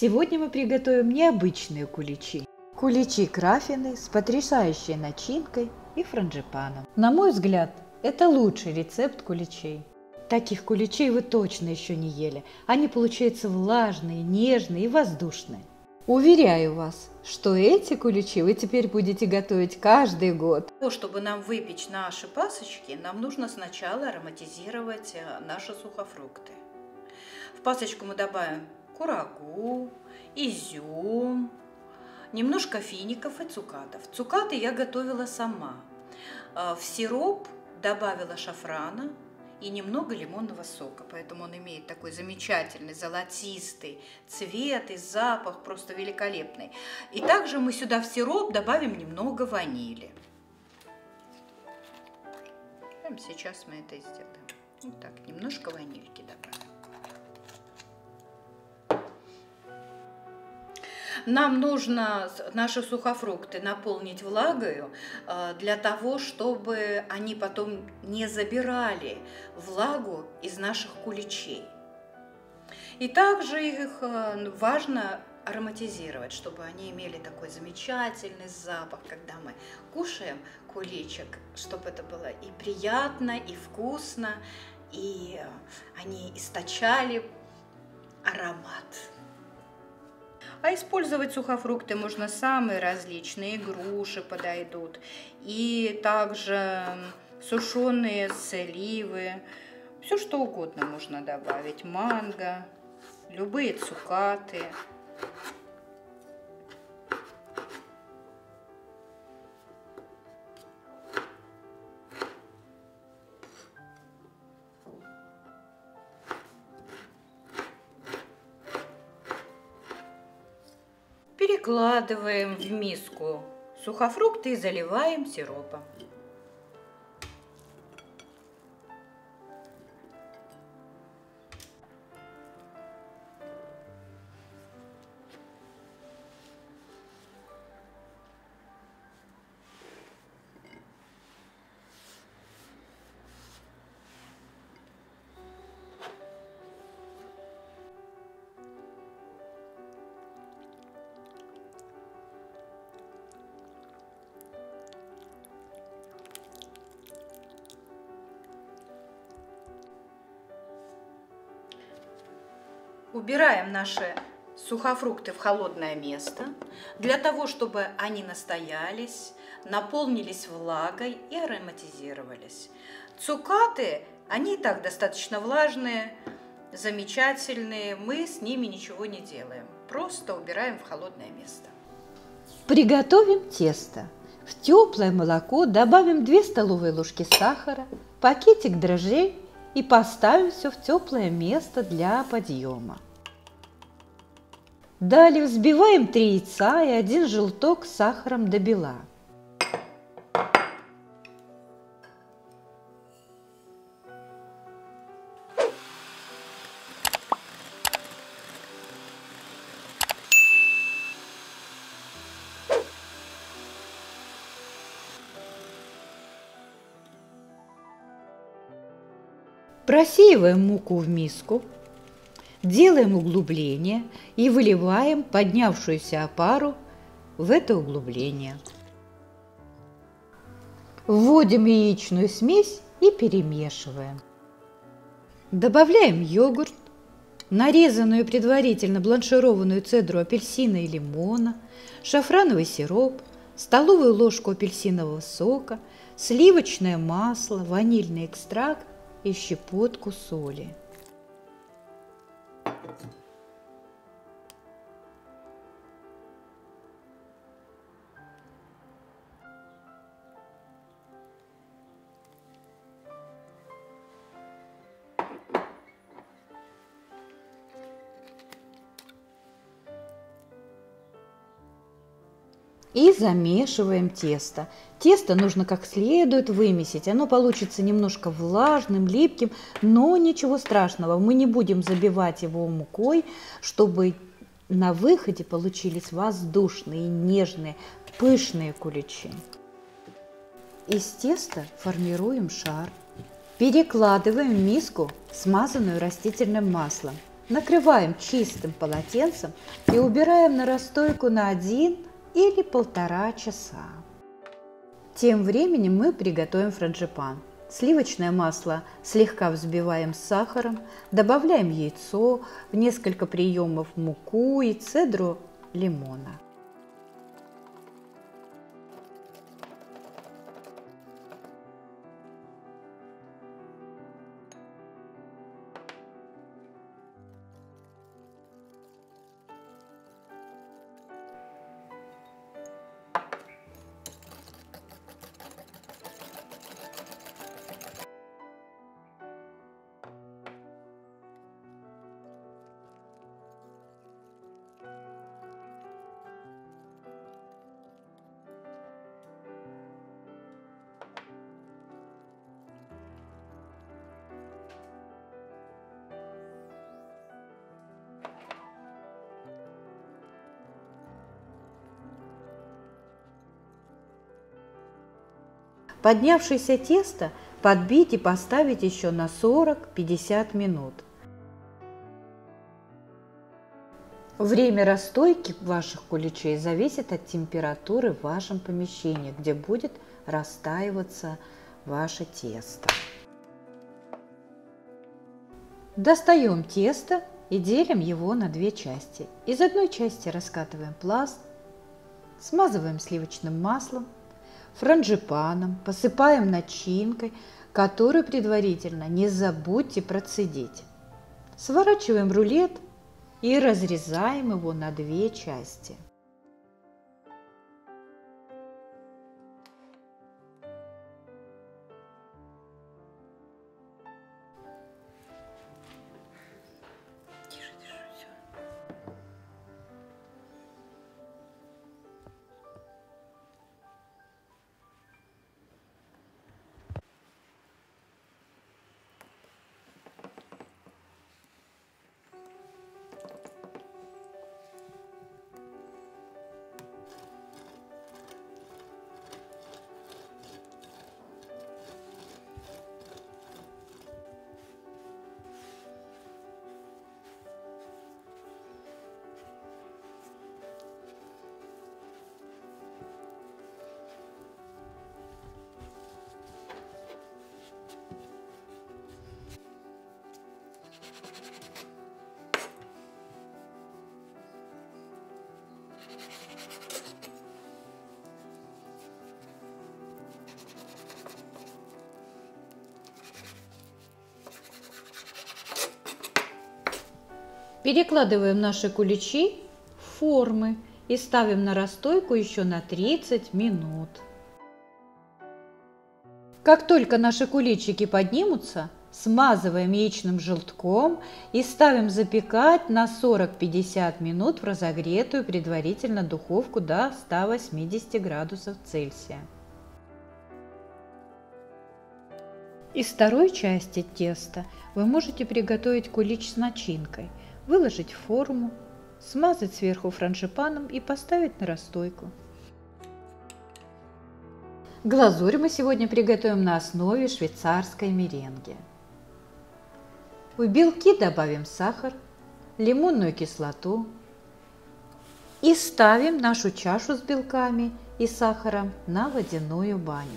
Сегодня мы приготовим необычные куличи. Куличи краффины с потрясающей начинкой и франжипаном. На мой взгляд, это лучший рецепт куличей. Таких куличей вы точно еще не ели. Они получаются влажные, нежные и воздушные. Уверяю вас, что эти куличи вы теперь будете готовить каждый год. Чтобы нам выпечь наши пасочки, нам нужно сначала ароматизировать наши сухофрукты. В пасочку мы добавим курагу, изюм, немножко фиников и цукатов. Цукаты я готовила сама. В сироп добавила шафрана и немного лимонного сока, поэтому он имеет такой замечательный золотистый цвет и запах просто великолепный. И также мы сюда в сироп добавим немного ванили. Прямо сейчас мы это сделаем. Вот так, немножко ванильки добавим. Нам нужно наши сухофрукты наполнить влагою для того, чтобы они потом не забирали влагу из наших куличей. И также их важно ароматизировать, чтобы они имели такой замечательный запах, когда мы кушаем куличик, чтобы это было и приятно, и вкусно, и они источали аромат. А использовать сухофрукты можно самые различные, груши подойдут, и также сушеные сливы, все что угодно можно добавить, манго, любые цукаты. Перекладываем в миску сухофрукты и заливаем сиропом. Убираем наши сухофрукты в холодное место, для того, чтобы они настоялись, наполнились влагой и ароматизировались. Цукаты, они и так достаточно влажные, замечательные, мы с ними ничего не делаем, просто убираем в холодное место. Приготовим тесто. В теплое молоко добавим 2 столовые ложки сахара, пакетик дрожжей и поставим все в теплое место для подъема. Далее взбиваем 3 яйца и 1 желток с сахаром до бела. Просеиваем муку в миску, делаем углубление и выливаем поднявшуюся опару в это углубление. Вводим яичную смесь и перемешиваем. Добавляем йогурт, нарезанную предварительно бланшированную цедру апельсина и лимона, шафрановый сироп, столовую ложку апельсинового сока, сливочное масло, ванильный экстракт и щепотку соли. И замешиваем тесто. Тесто нужно как следует вымесить. Оно получится немножко влажным, липким, но ничего страшного. Мы не будем забивать его мукой, чтобы на выходе получились воздушные, нежные, пышные куличи. Из теста формируем шар. Перекладываем в миску, смазанную растительным маслом. Накрываем чистым полотенцем и убираем на расстойку на 1 или 1,5 часа. Тем временем мы приготовим франжипан. Сливочное масло слегка взбиваем с сахаром, добавляем яйцо, в несколько приемов муку и цедру лимона. Поднявшееся тесто подбить и поставить еще на 40-50 минут. Время расстойки ваших куличей зависит от температуры в вашем помещении, где будет растаиваться ваше тесто. Достаем тесто и делим его на 2 части. Из одной части раскатываем пласт, смазываем сливочным маслом, франжипаном, посыпаем начинкой, которую предварительно не забудьте процедить. Сворачиваем рулет и разрезаем его на 2 части. Перекладываем наши куличи в формы и ставим на расстойку еще на 30 минут. Как только наши куличики поднимутся, смазываем яичным желтком и ставим запекать на 40-50 минут в разогретую предварительно духовку до 180 градусов Цельсия. Из второй части теста вы можете приготовить кулич с начинкой, выложить в форму, смазать сверху франжипаном и поставить на расстойку. Глазурь мы сегодня приготовим на основе швейцарской меренги. В белки добавим сахар, лимонную кислоту и ставим нашу чашу с белками и сахаром на водяную баню.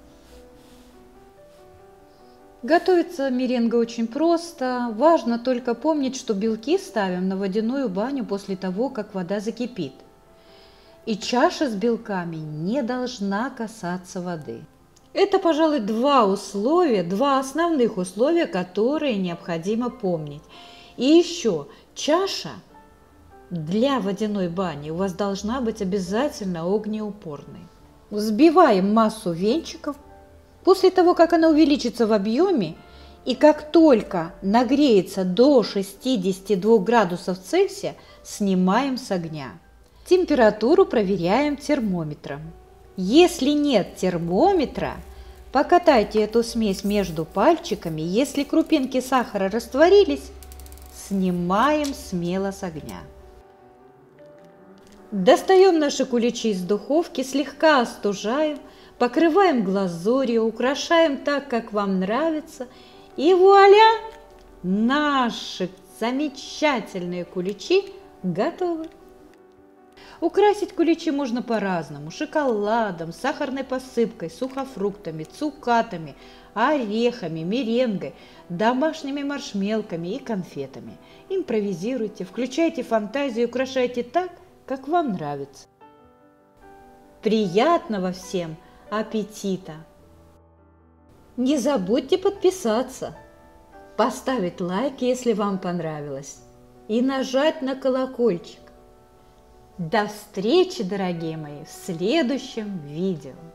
Готовится меренга очень просто. Важно только помнить, что белки ставим на водяную баню после того, как вода закипит. И чаша с белками не должна касаться воды. Это, пожалуй, два основных условия, которые необходимо помнить. И еще чаша для водяной бани у вас должна быть обязательно огнеупорной. Взбиваем массу венчиков. После того, как она увеличится в объеме и как только нагреется до 62 градусов Цельсия, снимаем с огня. Температуру проверяем термометром. Если нет термометра, покатайте эту смесь между пальчиками. Если крупинки сахара растворились, снимаем смело с огня. Достаем наши куличи из духовки, слегка остужаем. Покрываем глазурью, украшаем так, как вам нравится. И вуаля! Наши Замечательные куличи готовы! Украсить куличи можно по-разному: шоколадом, сахарной посыпкой, сухофруктами, цукатами, орехами, меренгой, домашними маршмелками и конфетами. Импровизируйте, включайте фантазию, украшайте так, как вам нравится. Приятного всем аппетита! Не забудьте подписаться, поставить лайк, если вам понравилось, и нажать на колокольчик. До встречи, дорогие мои, в следующем видео.